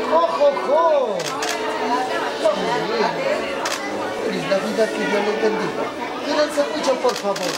¡Ojo! Es la vida que yo le entendí. Quiero el sándwich, por favor.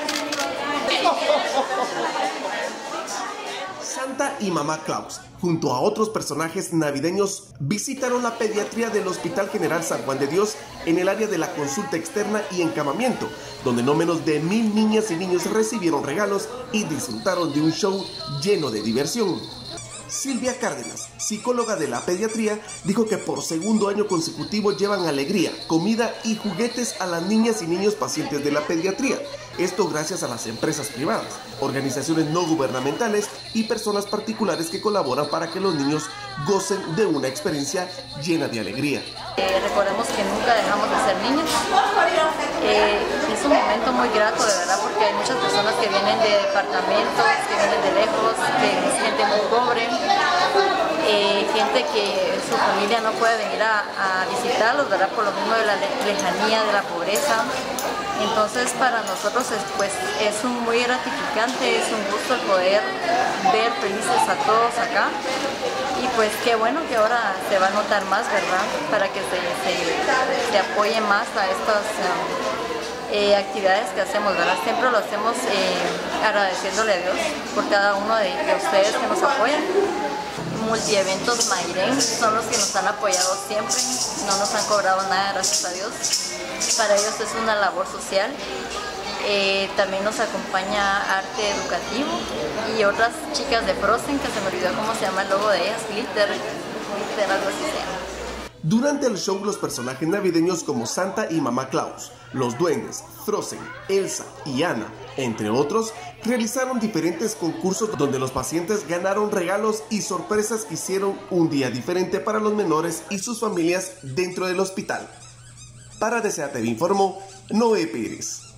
Santa y Mamá Claus, junto a otros personajes navideños, visitaron la pediatría del Hospital General San Juan de Dios en el área de la consulta externa y encamamiento, donde no menos de 1000 niñas y niños recibieron regalos y disfrutaron de un show lleno de diversión. Silvia Cárdenas, psicóloga de la pediatría, dijo que por segundo año consecutivo llevan alegría, comida y juguetes a las niñas y niños pacientes de la pediatría. Esto gracias a las empresas privadas, organizaciones no gubernamentales y personas particulares que colaboran para que los niños gocen de una experiencia llena de alegría. Recordemos que nunca dejamos de ser niños. Es un momento muy grato, de verdad, porque hay muchas personas que vienen de departamentos, que vienen de lejos, que es gente muy pobre, gente que su familia no puede venir a visitarlos, ¿verdad? Por lo mismo de la lejanía, de la pobreza. Entonces para nosotros es muy gratificante, es un gusto el poder ver felices a todos acá. Y pues qué bueno que ahora se va a notar más, ¿verdad? Para que se apoye más a estas actividades que hacemos, ¿verdad? Siempre lo hacemos agradeciéndole a Dios por cada uno de ustedes que nos apoyan. Multieventos Mayren son los que nos han apoyado siempre, no nos han cobrado nada, gracias a Dios. Para ellos es una labor social. También nos acompaña Arte Educativo y otras chicas de Frozen, que se me olvidó cómo se llama el logo de ellas, Glitter, algo así se llama. Durante el show, los personajes navideños como Santa y Mamá Claus, los duendes, Frozen, Elsa y Anna, entre otros, realizaron diferentes concursos donde los pacientes ganaron regalos y sorpresas que hicieron un día diferente para los menores y sus familias dentro del hospital. Para DCA TV informó Noé Pérez.